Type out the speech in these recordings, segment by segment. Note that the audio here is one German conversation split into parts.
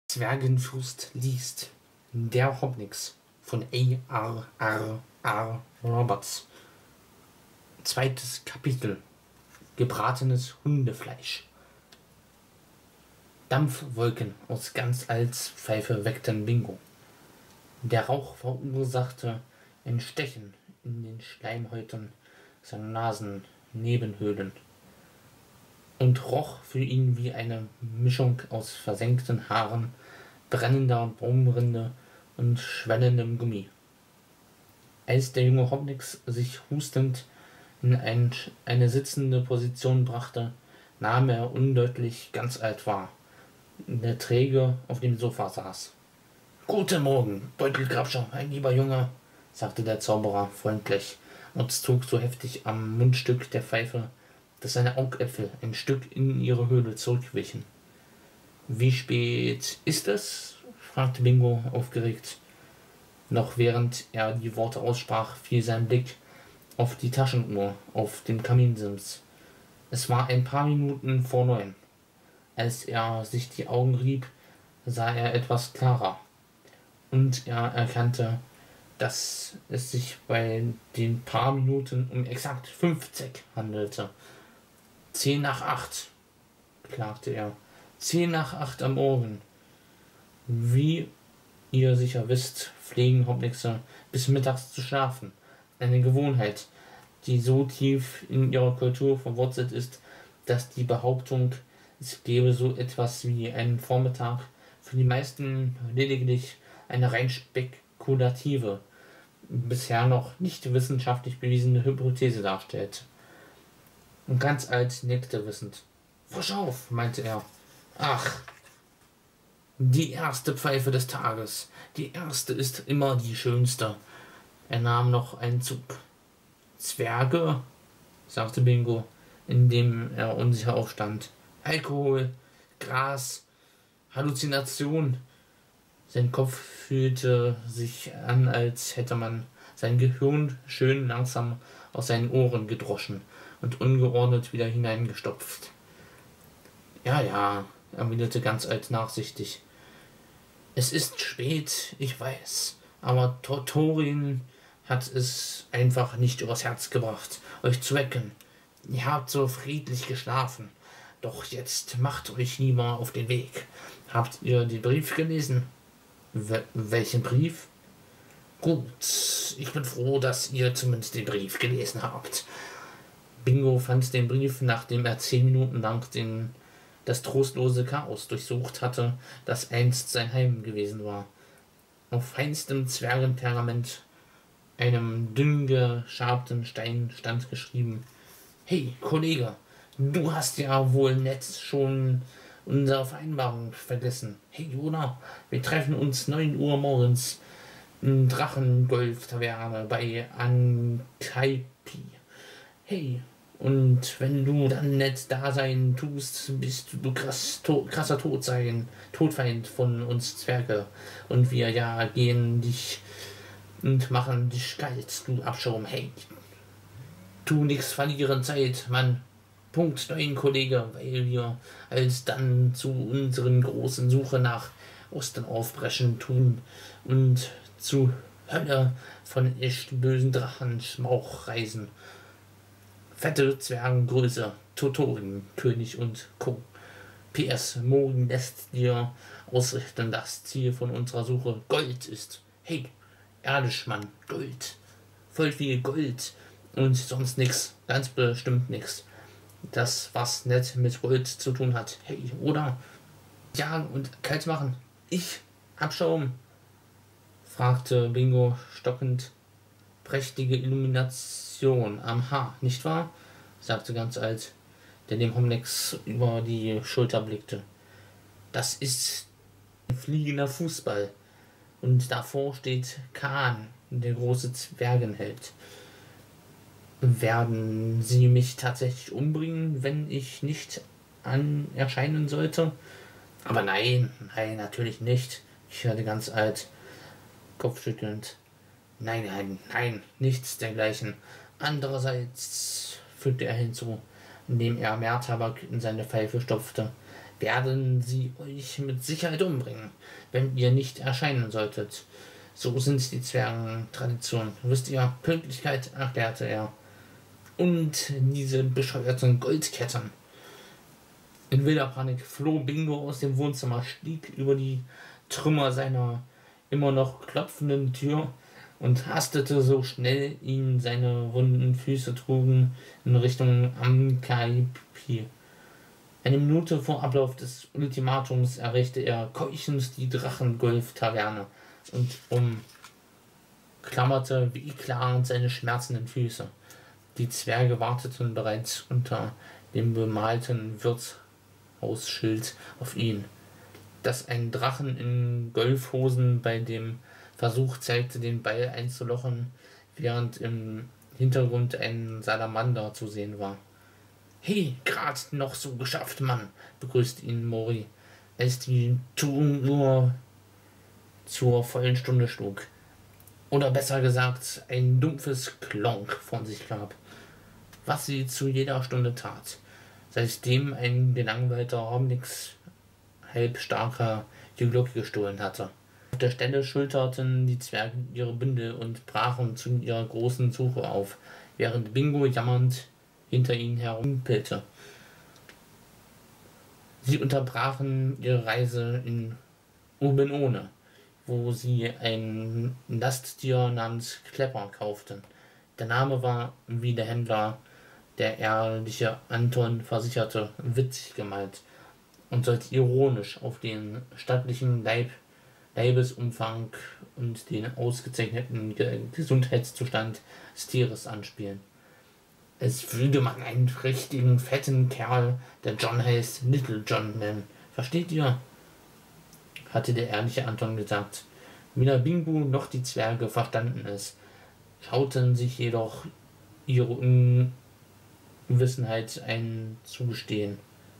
Zwergenfürst liest Der Hobbnix von A.R.R.R. Roberts. Zweites Kapitel. Gebratenes Hundefleisch. Dampfwolken aus ganz als Pfeife weckten Bingo. Der Rauch verursachte ein Stechen in den Schleimhäuten seiner Nasennebenhöhlen und roch für ihn wie eine Mischung aus versenkten Haaren, brennender Baumrinde und schwellendem Gummi. Als der junge Hobbnix sich hustend in eine sitzende Position brachte, nahm er undeutlich ganz alt wahr, der träge auf dem Sofa saß. »Guten Morgen, Beutelgrabscher, mein lieber Junge«, sagte der Zauberer freundlich und zog so heftig am Mundstück der Pfeife, dass seine Augäpfel ein Stück in ihre Höhle zurückwichen. »Wie spät ist es?« fragte Bingo aufgeregt. Noch während er die Worte aussprach, fiel sein Blick auf die Taschenuhr auf dem Kaminsims. Es war ein paar Minuten vor 9. Als er sich die Augen rieb, sah er etwas klarer, und er erkannte, dass es sich bei den paar Minuten um exakt 50 handelte. 10 nach 8, klagte er. 10 nach 8 am Morgen. Wie ihr sicher wisst, pflegen Hobbnixe bis mittags zu schlafen. Eine Gewohnheit, die so tief in ihrer Kultur verwurzelt ist, dass die Behauptung, es gäbe so etwas wie einen Vormittag, für die meisten lediglich eine rein spekulative, bisher noch nicht wissenschaftlich bewiesene Hypothese darstellt. Und ganz alt nickte wissend. »Frisch auf«, meinte er. »Ach, die erste Pfeife des Tages. Die erste ist immer die schönste.« Er nahm noch einen Zug. »Zwerge?«, sagte Bingo, indem er unsicher aufstand. »Alkohol, Gras, Halluzination.« Sein Kopf fühlte sich an, als hätte man sein Gehirn schön langsam aus seinen Ohren gedroschen und ungeordnet wieder hineingestopft. »Ja«, erwiderte ganz alt nachsichtig. »Es ist spät, ich weiß, aber Thorin hat es einfach nicht übers Herz gebracht, euch zu wecken. Ihr habt so friedlich geschlafen. Doch jetzt macht euch lieber auf den Weg. Habt ihr den Brief gelesen?« »Welchen Brief?« »Gut, ich bin froh, dass ihr zumindest den Brief gelesen habt.« Bingo fand den Brief, nachdem er 10 Minuten lang das trostlose Chaos durchsucht hatte, das einst sein Heim gewesen war. Auf feinstem Zwergenpergament, einem dünn geschabten Stein, stand geschrieben: »Hey, Kollege, du hast ja wohl nett schon unsere Vereinbarung vergessen. Hey, oder? Wir treffen uns 9 Uhr morgens in Drachengolf-Taverne bei Ankaipi. Hey, und wenn du dann nett da sein tust, bist du krasser Todfeind von uns Zwerge. Und wir gehen dich und machen dich kalt, du Abschaum. Hey, tu nix verlieren, Zeit, Mann. Punkt 9, Kollege, weil wir alsdann zu unseren großen Suche nach Osten aufbrechen tun und zu Hölle von echt bösen Drachen Schmauch reisen. Fette Zwergengröße, Thorin, König und Co. PS, morgen lässt dir ausrichten, das Ziel von unserer Suche Gold ist. Hey, ehrlich, Mann, Gold. Voll viel Gold und sonst nix, ganz bestimmt nix. Das, was nett mit Gold zu tun hat. Hey, oder? Jagen und kalt machen. Ich? Abschaum? Fragte Bingo stockend. Prächtige Illumination am Haar, nicht wahr? Sagte ganz alt, der dem Hobbnix über die Schulter blickte. Das ist ein fliegender Fußball. Und davor steht Khan, der große Zwergenheld. Werden Sie mich tatsächlich umbringen, wenn ich nicht erscheinen sollte? Aber nein, natürlich nicht. Ich hörte ganz alt, kopfschüttelnd. Nein, nichts dergleichen. Andererseits, fügte er hinzu, indem er mehr Tabak in seine Pfeife stopfte, werden sie euch mit Sicherheit umbringen, wenn ihr nicht erscheinen solltet. So sind die Zwergentraditionen. Wisst ihr, Pünktlichkeit, erklärte er. Und diese bescheuerten Goldketten. In wilder Panik floh Bingo aus dem Wohnzimmer, stieg über die Trümmer seiner immer noch klopfenden Tür und hastete so schnell ihn seine wunden Füße trugen in Richtung Amkaipi. Eine Minute vor Ablauf des Ultimatums erreichte er keuchend die Drachengolf-Taverne und umklammerte wehklagend seine schmerzenden Füße. Die Zwerge warteten bereits unter dem bemalten Wirtshausschild auf ihn, das ein Drachen in Golfhosen bei dem Versuch zeigte, den Ball einzulochen, während im Hintergrund ein Salamander zu sehen war. »Hey, grad noch so geschafft, Mann«, begrüßte ihn Mori, als die Uhr zur vollen Stunde schlug. Oder besser gesagt, ein dumpfes Klonk von sich gab, was sie zu jeder Stunde tat, seitdem ein gelangweilter Homnix halbstarker die Glocke gestohlen hatte. Auf der Stelle schulterten die Zwerge ihre Bündel und brachen zu ihrer großen Suche auf, während Bingo jammernd hinter ihnen herumpelte. Sie unterbrachen ihre Reise in Ubenone, wo sie ein Lasttier namens Klepper kauften. Der Name war, wie der Händler, der ehrliche Anton versicherte, witzig gemeint und sollte ironisch auf den stattlichen Leibesumfang und den ausgezeichneten Gesundheitszustand des Tieres anspielen. Es würde man einen richtigen fetten Kerl, der John heißt, Little John nennen. Versteht ihr? Hatte der ehrliche Anton gesagt. Weder Bingo noch die Zwerge verstanden es, schauten sich jedoch ihre Unwissenheit einzugestehen.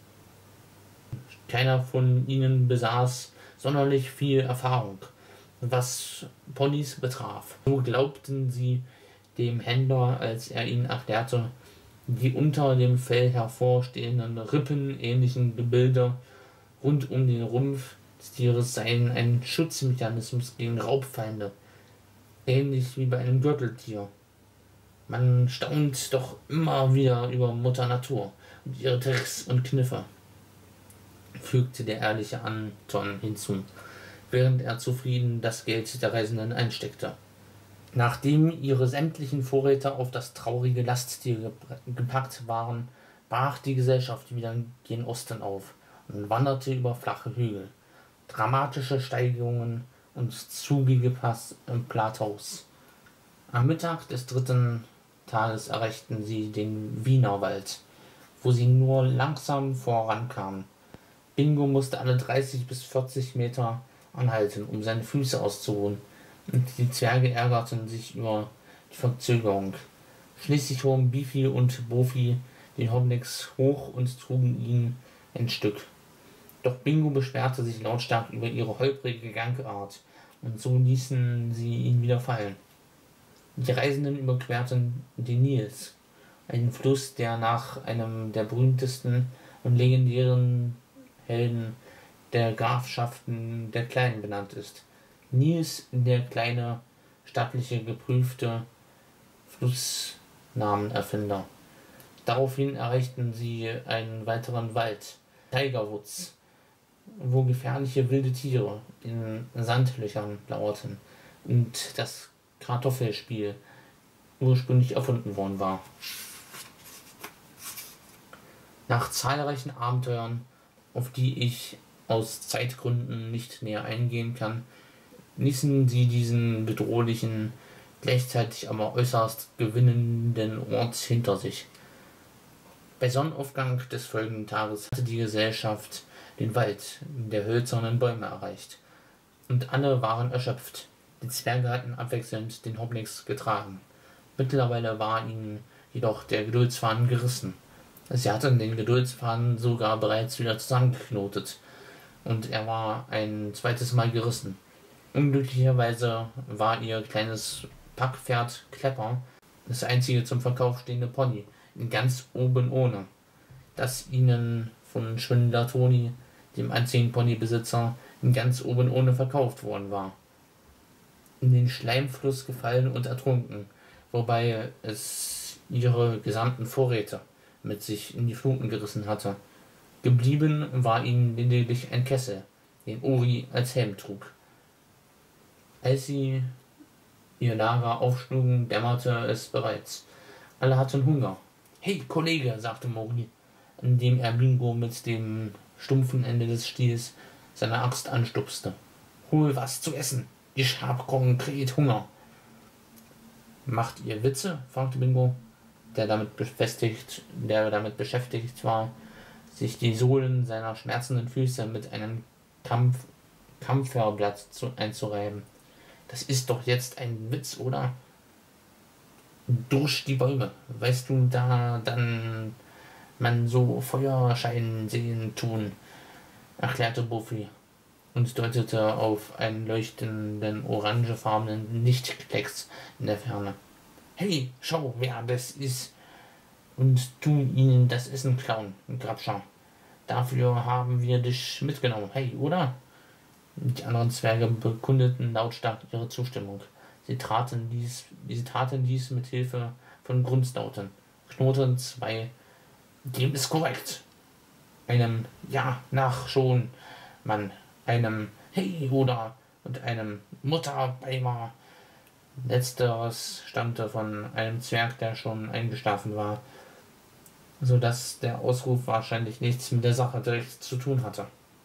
Keiner von ihnen besaß sonderlich viel Erfahrung, was Ponys betraf. So glaubten sie dem Händler, als er ihnen erklärte, die unter dem Fell hervorstehenden rippenähnlichen Gebilde rund um den Rumpf des Tieres seien ein Schutzmechanismus gegen Raubfeinde, ähnlich wie bei einem Gürteltier. Man staunt doch immer wieder über Mutter Natur und ihre Tricks und Kniffe, fügte der ehrliche Anton hinzu, während er zufrieden das Geld der Reisenden einsteckte. Nachdem ihre sämtlichen Vorräte auf das traurige Lasttier gepackt waren, brach die Gesellschaft wieder gen Osten auf und wanderte über flache Hügel, dramatische Steigungen und zugige Plateaus. Am Mittag des 3. Tages erreichten sie den Wienerwald, wo sie nur langsam vorankamen. Bingo musste alle 30 bis 40 Meter anhalten, um seine Füße auszuruhen, und die Zwerge ärgerten sich über die Verzögerung. Schließlich hoben Bifi und Bofi den Homnix hoch und trugen ihn ein Stück. Doch Bingo beschwerte sich lautstark über ihre holprige Gangart, und so ließen sie ihn wieder fallen. Die Reisenden überquerten den Nils, einen Fluss, der nach einem der berühmtesten und legendären Helden der Grafschaften der Kleinen benannt ist. Nils, der kleine, stattliche, geprüfte Flussnamenerfinder. Daraufhin erreichten sie einen weiteren Wald, Tigerwoods, wo gefährliche wilde Tiere in Sandlöchern lauerten und das Kartoffelspiel ursprünglich erfunden worden war. Nach zahlreichen Abenteuern, auf die ich aus Zeitgründen nicht näher eingehen kann, ließen sie diesen bedrohlichen, gleichzeitig aber äußerst gewinnenden Ort hinter sich. Bei Sonnenaufgang des folgenden Tages hatte die Gesellschaft den Wald der hölzernen Bäume erreicht, und alle waren erschöpft. Die Zwerge hatten abwechselnd den Homnix getragen. Mittlerweile war ihnen jedoch der Geduldsfaden gerissen. Sie hatten den Geduldsfaden sogar bereits wieder zusammengeknotet, und er war ein zweites Mal gerissen. Unglücklicherweise war ihr kleines Packpferd Klepper das einzige zum Verkauf stehende Pony in ganz Ubenone, das ihnen von Schwindler Toni dem einzigen Ponybesitzer, ganz oben ohne verkauft worden war, in den Schleimfluss gefallen und ertrunken, wobei es ihre gesamten Vorräte mit sich in die Fluten gerissen hatte. Geblieben war ihnen lediglich ein Kessel, den Ori als Helm trug. Als sie ihr Lager aufschlugen, dämmerte es bereits. Alle hatten Hunger. »Hey, Kollege«, sagte Mori, indem er Bingo mit dem stumpfen Ende des Stiels seine Axt anstupste. »Hol was zu essen. Ich hab konkret Hunger.« »Macht ihr Witze?«, fragte Bingo, der damit beschäftigt war, sich die Sohlen seiner schmerzenden Füße mit einem Kampferblatt einzureiben. »Das ist doch jetzt ein Witz, oder?« »Durch die Bäume, weißt du, da dann man so Feuerschein sehen tun«, erklärte Buffy und deutete auf einen leuchtenden orangefarbenen Lichtklecks in der Ferne. »Hey, schau, wer das ist, und tu ihnen das Essen klauen, Grabscher. Dafür haben wir dich mitgenommen, hey, oder?« Die anderen Zwerge bekundeten lautstark ihre Zustimmung. Sie taten dies mit Hilfe von Grunzlauten, knurrten zwei »Dem ist korrekt«, einem »Ja, nach schon, Mann«, einem »Hey, oder« und einem »Mutterbeimer«. Letzteres stammte von einem Zwerg, der schon eingeschlafen war, so dass der Ausruf wahrscheinlich nichts mit der Sache direkt zu tun hatte.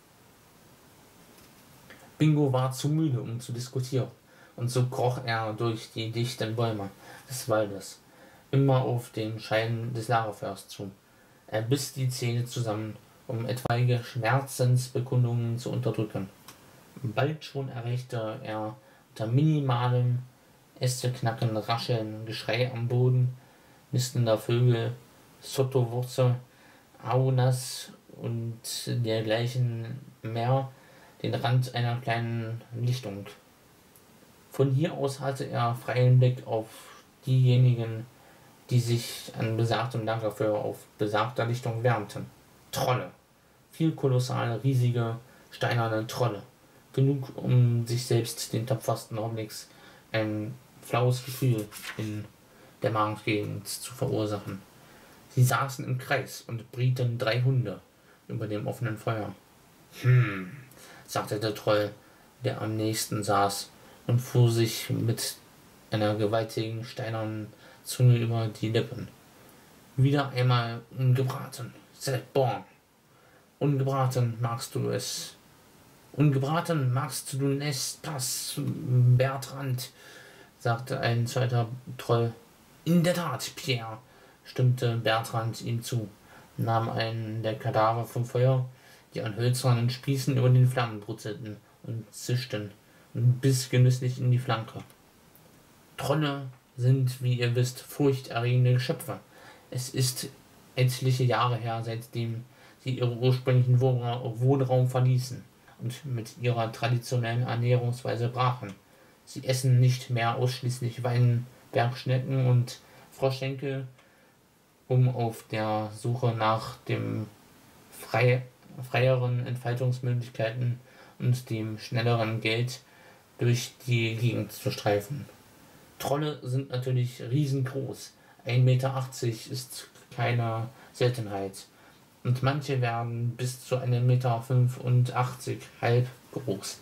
Bingo war zu müde, um zu diskutieren, und so kroch er durch die dichten Bäume des Waldes, immer auf den Schein des Lagerfeuers zu. Er biss die Zähne zusammen, um etwaige Schmerzensbekundungen zu unterdrücken. Bald schon erreichte er unter minimalem Ästeknacken, Rascheln, Geschrei am Boden nistender Vögel, Sottowurzel, Aunas und dergleichen mehr den Rand einer kleinen Lichtung. Von hier aus hatte er freien Blick auf diejenigen, die sich an besagtem Lagerfeuer auf besagter Lichtung wärmten. Trolle. Viel kolossale, riesige, steinerne Trolle. Genug, um sich selbst den tapfersten Augenblicks ein flaues Gefühl in der Magengegend zu verursachen. Sie saßen im Kreis und brieten 3 Hunde über dem offenen Feuer. Sagte der Troll, der am nächsten saß, und fuhr sich mit einer gewaltigen steinernen Zunge über die Lippen. Wieder einmal ungebraten. C'est bon. Ungebraten magst du es. Ungebraten magst du nicht, pass, Bertrand, sagte ein zweiter Troll. In der Tat, Pierre, stimmte Bertrand ihm zu, nahm einen der Kadaver vom Feuer, die an hölzernen Spießen über den Flammen brutzelten und zischten, und biss genüsslich in die Flanke. Trolle sind, wie ihr wisst, furchterregende Geschöpfe. Es ist etliche Jahre her, seitdem sie ihren ursprünglichen Wohnraum verließen und mit ihrer traditionellen Ernährungsweise brachen. Sie essen nicht mehr ausschließlich Weinbergschnecken und Froschschenkel, um auf der Suche nach dem freieren Entfaltungsmöglichkeiten und dem schnelleren Geld durch die Gegend zu streifen. Trolle sind natürlich riesengroß. 1,80 Meter ist keine Seltenheit. Und manche werden bis zu 1,85 Meter halb groß.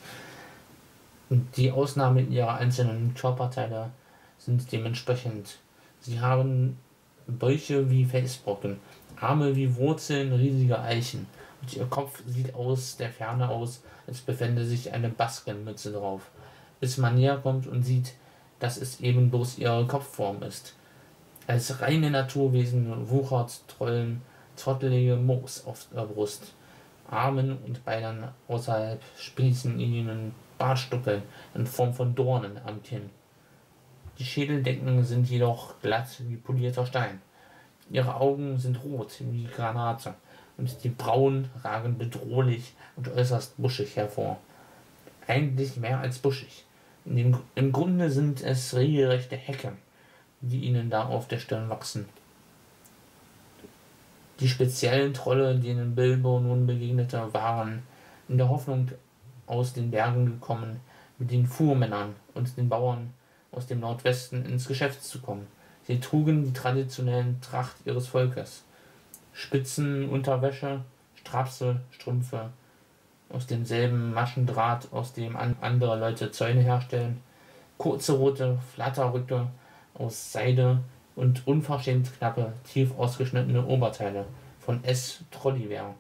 Und die Ausnahmen ihrer einzelnen Körperteile sind dementsprechend. Sie haben Bäuche wie Felsbrocken, Arme wie Wurzeln riesiger Eichen, und ihr Kopf sieht aus der Ferne aus, als befände sich eine Baskenmütze drauf, bis man näher kommt und sieht, dass es eben bloß ihre Kopfform ist. Als reine Naturwesen wuchert Trollen trottelige Moos auf der Brust. Armen und Beinen außerhalb sprießen ihnen Bartstoppeln in Form von Dornen am Kinn. Die Schädeldecken sind jedoch glatt wie polierter Stein. Ihre Augen sind rot wie Granate und die Brauen ragen bedrohlich und äußerst buschig hervor. Eigentlich mehr als buschig. Im Grunde sind es regelrechte Hecken, die ihnen da auf der Stirn wachsen. Die speziellen Trolle, denen Bilbo nun begegnete, waren in der Hoffnung aus den Bergen gekommen, mit den Fuhrmännern und den Bauern aus dem Nordwesten ins Geschäft zu kommen. Sie trugen die traditionellen Tracht ihres Volkes: Spitzenunterwäsche, Strapse, Strümpfe aus demselben Maschendraht, aus dem andere Leute Zäune herstellen, kurze rote Flatterröcke aus Seide und unverschämt knappe, tief ausgeschnittene Oberteile von Trolliver,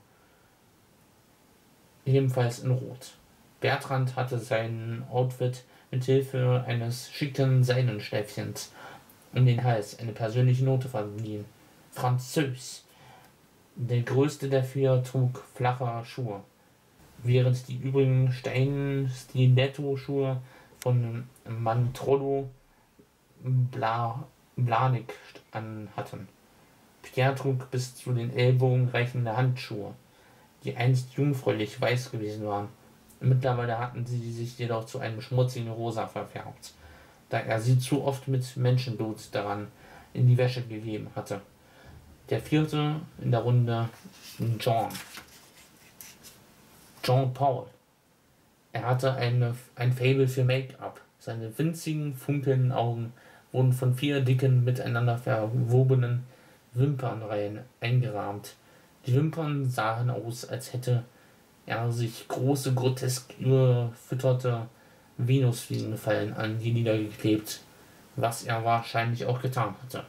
ebenfalls in Rot. Bertrand hatte sein Outfit mit Hilfe eines schicken Seidenschläfchens um den Hals eine persönliche Note verliehen: Französ. Der größte der vier trug flache Schuhe, während die übrigen steilen Stiletto-Schuhe von Mantrollo Blahnik anhatten. Pierre trug bis zu den Ellbogen reichende Handschuhe, die einst jungfräulich weiß gewesen waren. Mittlerweile hatten sie sich jedoch zu einem schmutzigen Rosa verfärbt, da er sie zu oft mit Menschenblut daran in die Wäsche gegeben hatte. Der vierte in der Runde, Jean Paul. Er hatte ein Faible für Make-up. Seine winzigen, funkelnden Augen wurden von 4 dicken, miteinander verwobenen Wimpernreihen eingerahmt. Die Wimpern sahen aus, als hätte er sich große, grotesk überfütterte Venusfliegenfallen an die Lider geklebt, was er wahrscheinlich auch getan hatte.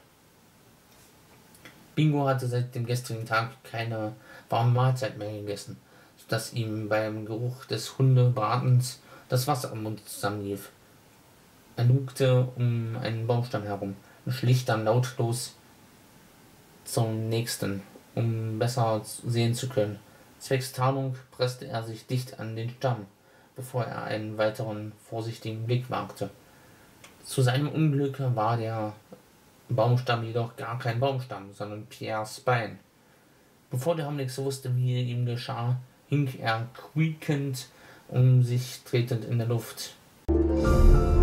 Bingo hatte seit dem gestrigen Tag keine warme Mahlzeit mehr gegessen, sodass ihm beim Geruch des Hundebratens das Wasser am Mund zusammenlief. Er lugte um einen Baumstamm herum und schlich dann lautlos zum nächsten, um besser sehen zu können. Zwecks Tarnung presste er sich dicht an den Stamm, bevor er einen weiteren vorsichtigen Blick wagte. Zu seinem Unglück war der Baumstamm jedoch gar kein Baumstamm, sondern Pierres Bein. Bevor der Homnix wusste, wie ihm geschah, hing er quiekend um sich tretend in der Luft.